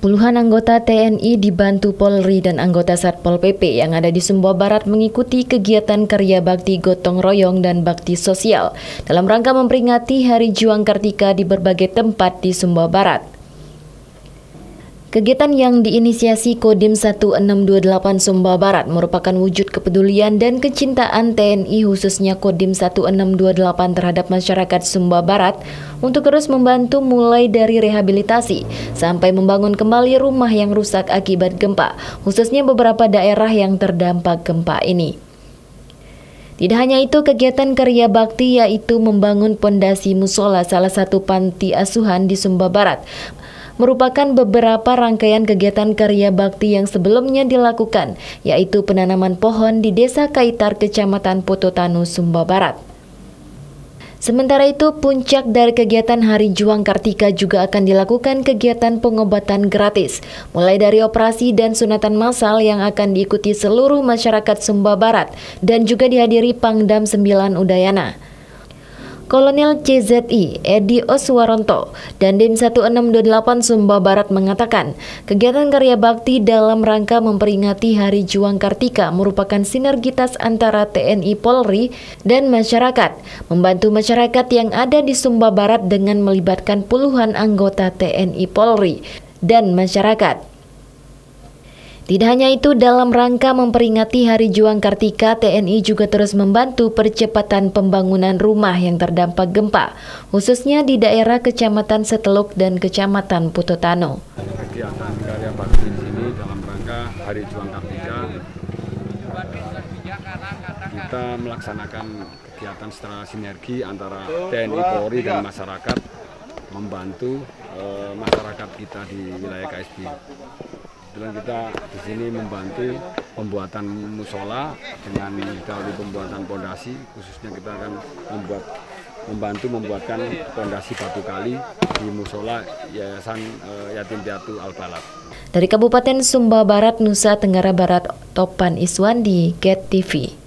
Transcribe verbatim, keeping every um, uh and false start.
Puluhan anggota T N I dibantu Polri dan anggota Satpol P P yang ada di Sumbawa Barat mengikuti kegiatan karya bakti gotong royong dan bakti sosial dalam rangka memperingati Hari Juang Kartika di berbagai tempat di Sumbawa Barat. Kegiatan yang diinisiasi Kodim satu enam dua delapan Sumbawa Barat merupakan wujud kepedulian dan kecintaan T N I khususnya Kodim satu enam dua delapan terhadap masyarakat Sumbawa Barat untuk terus membantu mulai dari rehabilitasi sampai membangun kembali rumah yang rusak akibat gempa, khususnya beberapa daerah yang terdampak gempa ini. Tidak hanya itu, kegiatan karya bakti yaitu membangun pondasi musola salah satu panti asuhan di Sumbawa Barat merupakan beberapa rangkaian kegiatan karya bakti yang sebelumnya dilakukan, yaitu penanaman pohon di Desa Kaitar, Kecamatan Pototanu, Sumbawa Barat. Sementara itu, puncak dari kegiatan Hari Juang Kartika juga akan dilakukan kegiatan pengobatan gratis, mulai dari operasi dan sunatan massal yang akan diikuti seluruh masyarakat Sumbawa Barat dan juga dihadiri Pangdam sembilan Udayana. Kolonel C Z I Edi Oswaronto dan Dim satu enam dua delapan Sumbawa Barat mengatakan, kegiatan karya bakti dalam rangka memperingati Hari Juang Kartika merupakan sinergitas antara T N I Polri dan masyarakat, membantu masyarakat yang ada di Sumbawa Barat dengan melibatkan puluhan anggota T N I Polri dan masyarakat. Tidak hanya itu, dalam rangka memperingati Hari Juang Kartika, T N I juga terus membantu percepatan pembangunan rumah yang terdampak gempa, khususnya di daerah Kecamatan Seteluk dan Kecamatan Pototanu. Kegiatan karya bakti di sini dalam rangka Hari Juang Kartika, kita melaksanakan kegiatan secara sinergi antara T N I Polri dan masyarakat, membantu eh, masyarakat kita di wilayah K S B. Dan kita di sini membantu pembuatan musola dengan dahulu pembuatan pondasi, khususnya kita akan membuat membantu membuatkan pondasi batu kali di musola Yayasan e, Yatim Piatu Al-Balad. Dari Kabupaten Sumbawa Barat, Nusa Tenggara Barat, Topan Iswandi, Get T V.